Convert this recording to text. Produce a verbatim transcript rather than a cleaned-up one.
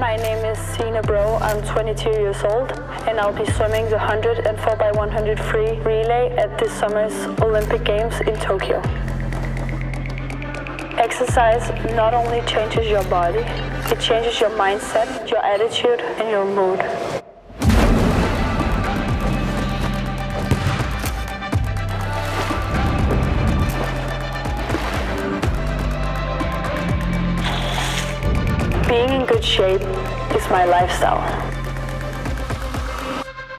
My name is Signe Bro, I'm twenty-two years old, and I'll be swimming the one hundred and four by one hundred free relay at this summer's Olympic Games in Tokyo. Exercise not only changes your body, it changes your mindset, your attitude, and your mood. Being in good shape is my lifestyle.